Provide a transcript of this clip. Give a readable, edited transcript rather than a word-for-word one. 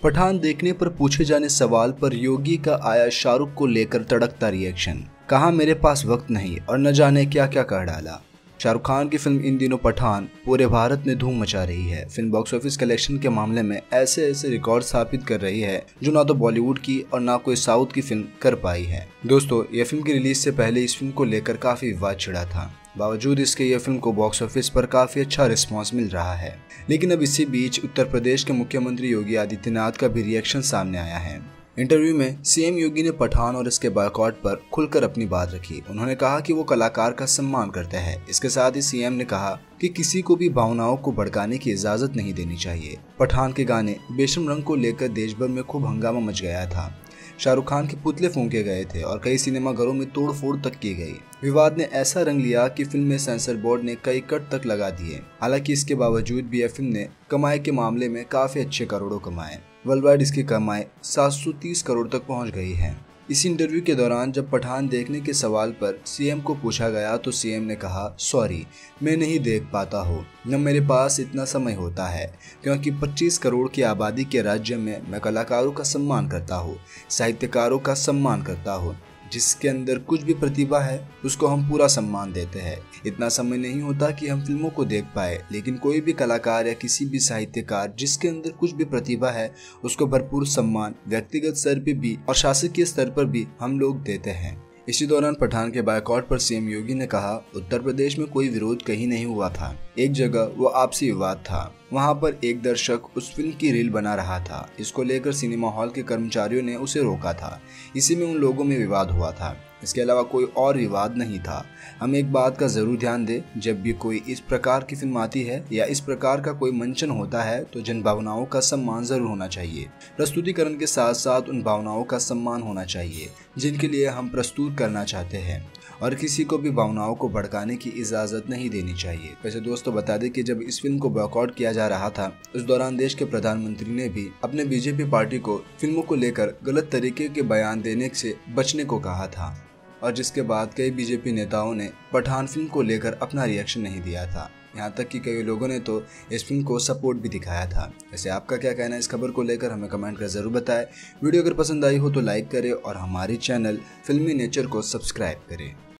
पठान देखने पर पूछे जाने सवाल पर योगी का आया शाहरुख को लेकर तड़कता रिएक्शन। कहा मेरे पास वक्त नहीं और न जाने क्या क्या कर डाला। शाहरुख खान की फिल्म इन दिनों पठान पूरे भारत में धूम मचा रही है। फिल्म बॉक्स ऑफिस कलेक्शन के मामले में ऐसे ऐसे रिकॉर्ड स्थापित कर रही है जो ना तो बॉलीवुड की और ना कोई साउथ की फिल्म कर पाई है। दोस्तों, यह फिल्म की रिलीज से पहले इस फिल्म को लेकर काफी विवाद छिड़ा था। बावजूद इसके यह फिल्म को बॉक्स ऑफिस पर काफी अच्छा रिस्पांस मिल रहा है। लेकिन अब इसी बीच उत्तर प्रदेश के मुख्यमंत्री योगी आदित्यनाथ का भी रिएक्शन सामने आया है। इंटरव्यू में सीएम योगी ने पठान और इसके बॉयकॉट पर खुलकर अपनी बात रखी। उन्होंने कहा कि वो कलाकार का सम्मान करते हैं। इसके साथ ही सीएम ने कहा कि किसी को भी भावनाओं को भड़काने की इजाजत नहीं देनी चाहिए। पठान के गाने बेशर्म रंग को लेकर देश भर में खूब हंगामा मच गया था। शाहरुख खान के पुतले फूंके गए थे और कई सिनेमाघरों में तोड़फोड़ तक की गई। विवाद ने ऐसा रंग लिया कि फिल्म में सेंसर बोर्ड ने कई कट तक लगा दिए। हालांकि इसके बावजूद भी यह फिल्म ने कमाई के मामले में काफी अच्छे करोड़ों कमाए। वर्ल्ड वाइड इसकी कमाई 730 करोड़ तक पहुंच गई है। इस इंटरव्यू के दौरान जब पठान देखने के सवाल पर सीएम को पूछा गया तो सीएम ने कहा, सॉरी, मैं नहीं देख पाता हूँ, न मेरे पास इतना समय होता है, क्योंकि 25 करोड़ की आबादी के राज्य में मैं कलाकारों का सम्मान करता हूँ, साहित्यकारों का सम्मान करता हूँ। जिसके अंदर कुछ भी प्रतिभा है उसको हम पूरा सम्मान देते हैं। इतना समय नहीं होता कि हम फिल्मों को देख पाए, लेकिन कोई भी कलाकार या किसी भी साहित्यकार जिसके अंदर कुछ भी प्रतिभा है उसको भरपूर सम्मान व्यक्तिगत स्तर पर भी और शासकीय स्तर पर भी हम लोग देते हैं। इसी दौरान पठान के बायकॉट पर सीएम योगी ने कहा, उत्तर प्रदेश में कोई विरोध कहीं नहीं हुआ था। एक जगह वो आपसी विवाद था। वहां पर एक दर्शक उस फिल्म की रील बना रहा था। इसको लेकर सिनेमा हॉल के कर्मचारियों ने उसे रोका था। इसी में उन लोगों में विवाद हुआ था। इसके अलावा कोई और विवाद नहीं था। हम एक बात का जरूर ध्यान दें, जब भी कोई इस प्रकार की फिल्म आती है या इस प्रकार का कोई मंचन होता है तो जन भावनाओं का सम्मान जरूर होना चाहिए। प्रस्तुतिकरण के साथ साथ उन भावनाओं का सम्मान होना चाहिए जिनके लिए हम प्रस्तुत करना चाहते हैं, और किसी को भी भावनाओं को भड़काने की इजाजत नहीं देनी चाहिए। वैसे दोस्तों, बता दें कि जब इस फिल्म को बॉयकॉट किया जा रहा था उस दौरान देश के प्रधानमंत्री ने भी अपने बीजेपी पार्टी को फिल्मों को लेकर गलत तरीके के बयान देने से बचने को कहा था, और जिसके बाद कई बीजेपी नेताओं ने पठान फिल्म को लेकर अपना रिएक्शन नहीं दिया था। यहाँ तक कि कई लोगों ने तो इस फिल्म को सपोर्ट भी दिखाया था। वैसे आपका क्या कहना है इस खबर को लेकर, हमें कमेंट कर जरूर बताएं। वीडियो अगर पसंद आई हो तो लाइक करें और हमारे चैनल फिल्मी नेचर को सब्सक्राइब करें।